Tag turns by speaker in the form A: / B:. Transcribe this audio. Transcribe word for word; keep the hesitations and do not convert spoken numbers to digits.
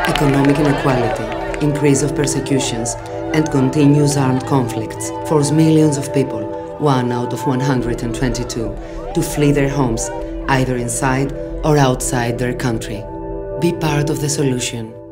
A: Economic inequality, increase of persecutions, and continuous armed conflicts force millions of people, one out of one hundred twenty-two, to flee their homes, either inside or outside their country. Be part of the solution.